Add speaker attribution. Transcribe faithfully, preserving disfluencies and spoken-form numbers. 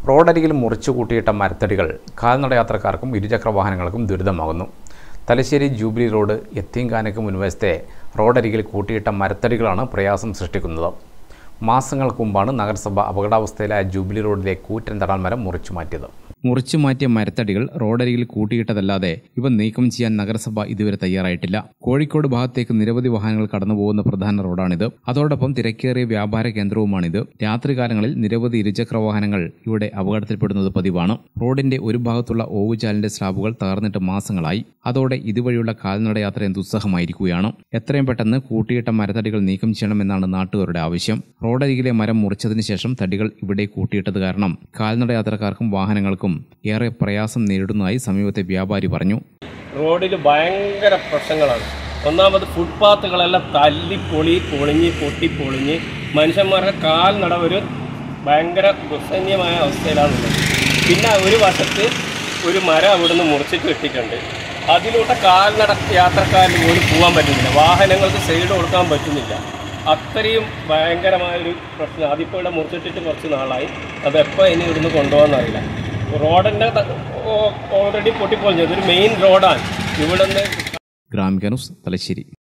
Speaker 1: റോഡരികിൽ മുറിച്ചു കൂട്ടിയിട്ട മരത്തടികൾ കാൽനടയാത്രക്കാർക്കും ഇരുചക്ര വാഹനങ്ങൾക്കും ദുരിതമാകുന്നു. തലശ്ശേരി ജൂബിലി റോഡ് യത്തീംഖാനയ്ക്ക് മുൻവശത്തെ റോഡരികിൽ കൂട്ടിയിട്ട മരത്തടികളാണ് പ്രയാസം സൃഷ്ടിക്കുന്നത്. മാസങ്ങൾക്ക് മുമ്പാണ് നഗരസഭ അപകടാവസ്ഥയിലായ ജൂബിലി റോഡിലെ കൂറ്റൻ തടാൽ മരം മുറിച്ചു മാറ്റിയത്. മുറിച്ചു മാറ്റിയ മരത്തടികൾ റോഡരികിൽ കൂട്ടിയിട്ടതല്ലാതെ ഇവ നീക്കം ചെയ്യാൻ നഗരസഭ ഇതുവരെ തയ്യാറായിട്ടില്ല. കോഴിക്കോട് ഭാഗത്തേക്ക് നിരവധി വാഹനങ്ങൾ കടന്നുപോകുന്ന പ്രധാന റോഡാണിത്. അതോടൊപ്പം തിരക്കേറിയ വ്യാപാര കേന്ദ്രവുമാണിത്. രാത്രികാലങ്ങളിൽ നിരവധി ഇരുചക്ര വാഹനങ്ങൾ ഇവിടെ അപകടത്തിൽപ്പെടുന്നത് പതിവാണ്. റോഡിന്റെ ഒരു ഭാഗത്തുള്ള ഓവുചാലിന്റെ സ്ലാബുകൾ തകർന്നിട്ട് മാസങ്ങളായി. അതോടെ ഇതുവഴിയുള്ള കാൽനടയാത്രയും ദുസ്സഹമായിരിക്കുകയാണ്. എത്രയും പെട്ടെന്ന് കൂട്ടിയിട്ട മരത്തടികൾ നീക്കം ചെയ്യണമെന്നാണ് നാട്ടുകാരുടെ ആവശ്യം. റോഡരികിലെ മരം മുറിച്ചതിന് ശേഷം തടികൾ ഇവിടെ കൂട്ടിയിട്ടത് കാരണം കാൽനടയാത്രക്കാർക്കും വാഹനങ്ങൾക്കും ഏറെ പ്രയാസം നേരിടുന്നതായി സമീപത്തെ വ്യാപാരി പറഞ്ഞു.
Speaker 2: റോഡിൽ ഭയങ്കര പ്രശ്നങ്ങളാണ്. ഒന്നാമത് ഫുട്പാത്തുകളെല്ലാം തല്ലി പൊളി പൊളിഞ്ഞ് പൊട്ടി പൊളിഞ്ഞ് മനുഷ്യന്മാരുടെ കാൽനട ഒരു ഭയങ്കര ദുസ്സഹനീയമായ അവസ്ഥയിലാണുള്ളത്. പിന്നെ ഒരു വശത്ത് ഒരു മരം അവിടുന്ന് മുറിച്ചിട്ട് ഇട്ടിട്ടുണ്ട്. അതിലൂടെ കാൽനട യാത്രക്കാരിന് പോലും പോകാൻ പറ്റുന്നില്ല. വാഹനങ്ങൾക്ക് സൈഡ് കൊടുക്കാൻ പറ്റുന്നില്ല. അത്രയും ഭയങ്കരമായൊരു പ്രശ്നം. അതിപ്പോൾ ഇവിടെ മുറിച്ചിട്ടിട്ട് കുറച്ച് നാളായി. അതെപ്പോൾ ഇനി ഇവിടുന്ന് കൊണ്ടുപോകാമെന്നറിയില്ല. റോഡിൻ്റെ ഓൾറെഡി പൊട്ടിപ്പൊളിഞ്ഞത് ഒരു മെയിൻ റോഡാണ്. ഇവിടെ നിന്ന്
Speaker 1: ഗ്രാമിക ന്യൂസ്, തലശ്ശേരി.